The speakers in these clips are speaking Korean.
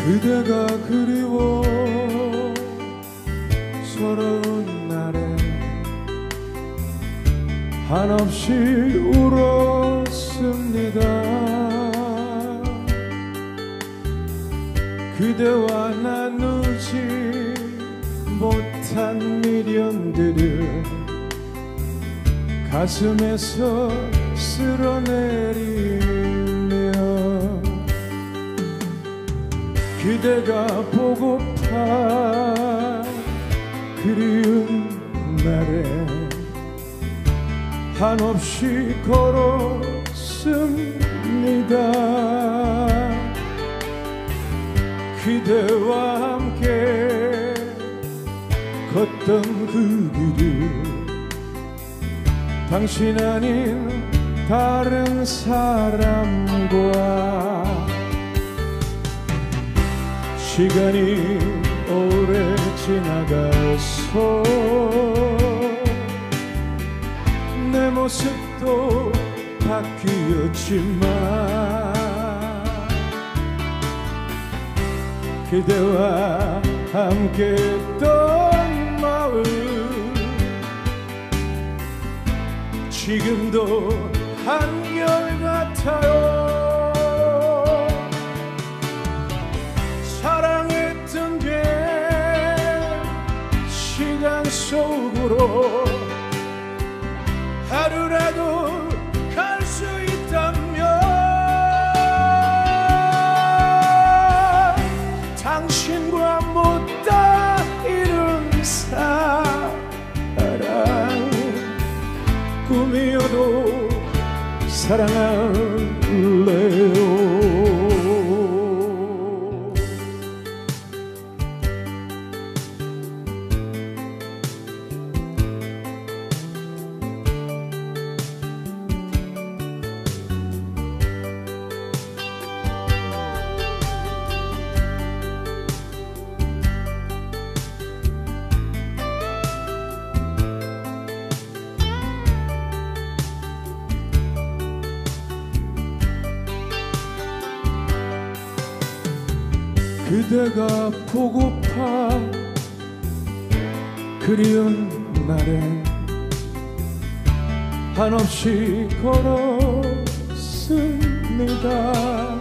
그대가 그리워 서러운 날에 한없이 울었습니다. 그대와 나누지 못한 미련들을 가슴에서 쓸어내리며 그대가 보고파 그리운 날에 한없이 걸었습니다. 그대와 함께 걷던 그 길을 당신 아닌 다른 사람과 시간이 오래 지나가서 내 모습도 바뀌었지만 그대와 함께 했던 마음 지금도 한결같아요. 사랑했던 게 시간 속으로 하루라도 갈 수 있다면 당신과 못다 이룬 사랑 꿈이어도 사랑할래요. 그대가 보고파 그리운 날에 한없이 걸었습니다.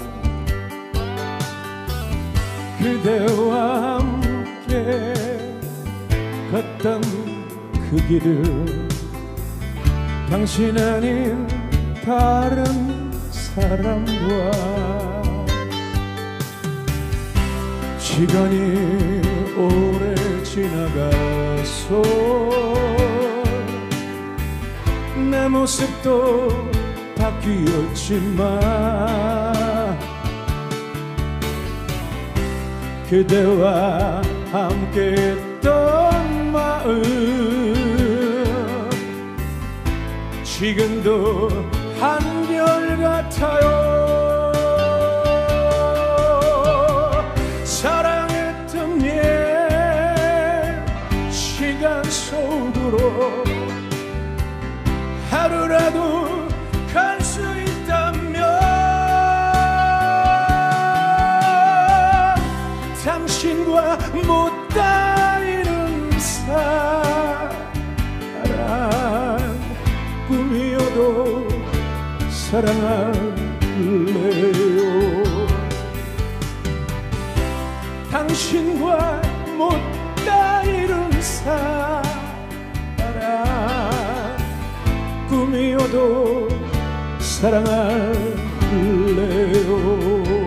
그대와 함께 걷던 그 길을 당신 아닌 다른 사람과 시간이 오래 지나가서 내 모습도 바뀌었지만 그대와 함께 했던 마음 지금도 한결같아요. 사랑했던 옛 시간 속으로 하루라도 갈 수 있다면 당신과 못다 이룬 사랑 꿈이어도 사랑할래요. 당신과 못다 이룬 사랑 꿈이어도 사랑할래요.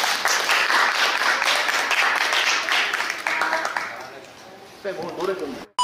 쌤 오늘 노래 좀